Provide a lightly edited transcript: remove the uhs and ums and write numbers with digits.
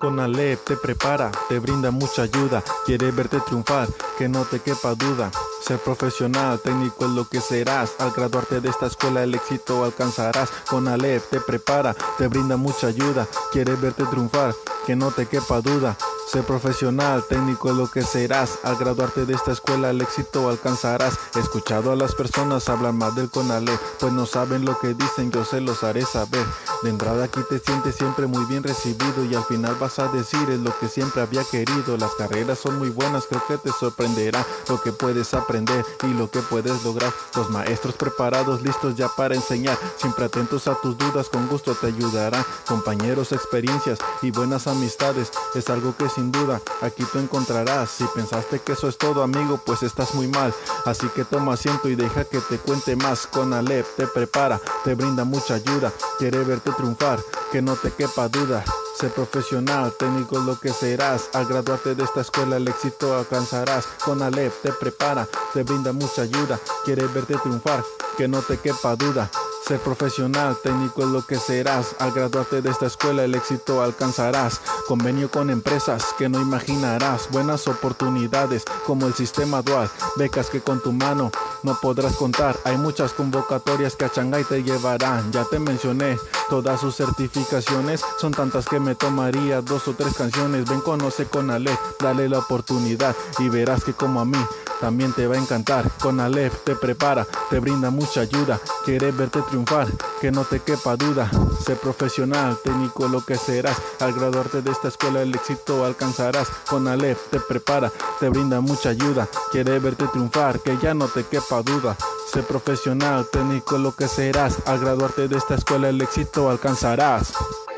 Conalep te prepara, te brinda mucha ayuda, quiere verte triunfar, que no te quepa duda. Ser profesional, técnico es lo que serás, al graduarte de esta escuela el éxito alcanzarás. Conalep te prepara, te brinda mucha ayuda, quiere verte triunfar, que no te quepa duda. Ser profesional, técnico es lo que serás, al graduarte de esta escuela el éxito alcanzarás. He escuchado a las personas hablar más del Conalep, pues no saben lo que dicen, yo se los haré saber. De entrada aquí te sientes siempre muy bien recibido y al final vas a decir es lo que siempre había querido. Las carreras son muy buenas, creo que te sorprenderá lo que puedes aprender y lo que puedes lograr. Los maestros preparados, listos ya para enseñar, siempre atentos a tus dudas, con gusto te ayudarán. Compañeros, experiencias y buenas amistades es algo que sin duda aquí tú encontrarás. Si pensaste que eso es todo, amigo, pues estás muy mal, así que toma asiento y deja que te cuente más. Conalep te prepara, te brinda mucha ayuda, quiere verte triunfar, que no te quepa duda. Ser profesional, técnico es lo que serás, al graduarte de esta escuela el éxito alcanzarás. Conalep te prepara, te brinda mucha ayuda, quiere verte triunfar, que no te quepa duda. Ser profesional, técnico es lo que serás, al graduarte de esta escuela el éxito alcanzarás. Convenio con empresas que no imaginarás, buenas oportunidades como el sistema dual, becas que con tu mano no podrás contar. Hay muchas convocatorias que a Shanghái te llevarán, ya te mencioné todas sus certificaciones, son tantas que me tomaría 2 o 3 canciones. Ven, conoce Conalep, dale la oportunidad y verás que como a mí también te va a encantar. Conalep te prepara, te brinda mucha ayuda, quiere verte triunfar, que no te quepa duda. Ser profesional, técnico lo que serás, al graduarte de esta escuela el éxito alcanzarás. Conalep te prepara, te brinda mucha ayuda, quiere verte triunfar, que ya no te quepa duda. Ser profesional, técnico lo que serás, al graduarte de esta escuela el éxito alcanzarás.